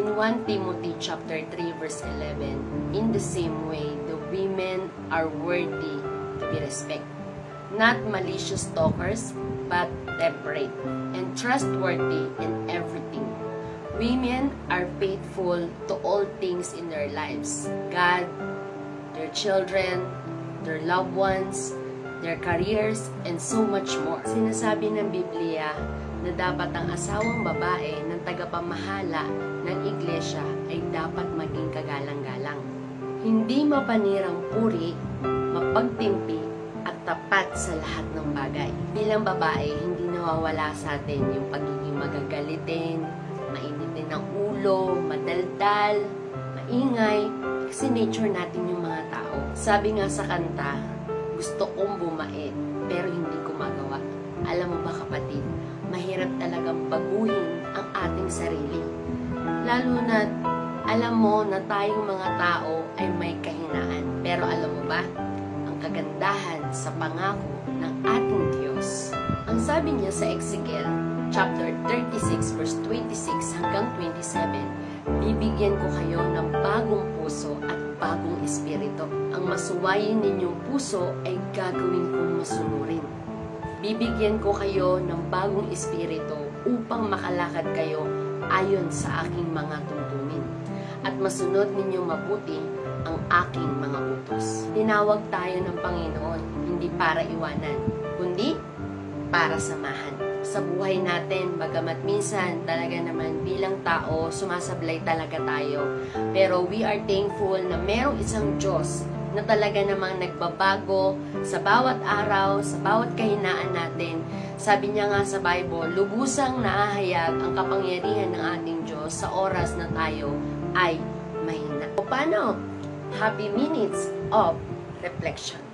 In 1 Timothy chapter 3 verse 11, in the same way, the women are worthy to be respected. Not malicious talkers, but temperate and trustworthy in everything. Women are faithful to all things in their lives. God, their children, their loved ones, their careers, and so much more. Sinasabi ng Biblia na dapat ang asawang babae ng tagapamahala ng iglesia ay dapat maging kagalang-galang. Hindi mapanirang puri, mapagtimpi, at tapat sa lahat ng bagay. Bilang babae, hindi nawawala sa atin yung pagiging magagalitin, mainitin ng ulo, madaldal, maingay, kasi nature natin yung mga tao. Sabi nga sa kanta, gusto kong bumait, pero hindi ko magawa. Alam mo ba kapatid, mahirap talagang baguhin ang ating sarili. Lalo na, alam mo na tayong mga tao ay may kahinaan. Pero alam mo ba, ang kagandahan sa pangako ng ating Diyos. Ang sabi niya sa Ezekiel, chapter 36, verse 26 hanggang 27, bibigyan ko kayo ng bagong puso at bagong espiritu. Ang masuwayin ninyong puso ay gagawin kong masunurin. Bibigyan ko kayo ng bagong espiritu upang makalakad kayo ayon sa aking mga tuntunin at masunod ninyong mabuti ang aking mga utos. Tinawag tayo ng Panginoon hindi para iwanan, kundi para samahan. Sa buhay natin, bagamat minsan talaga naman bilang tao, sumasablay talaga tayo. Pero we are thankful na merong isang Diyos na talaga namang nagbabago sa bawat araw, sa bawat kahinaan natin. Sabi niya nga sa Bible, lubusang naahayag ang kapangyarihan ng ating Diyos sa oras na tayo ay mahina. O paano? Happy minutes of reflection.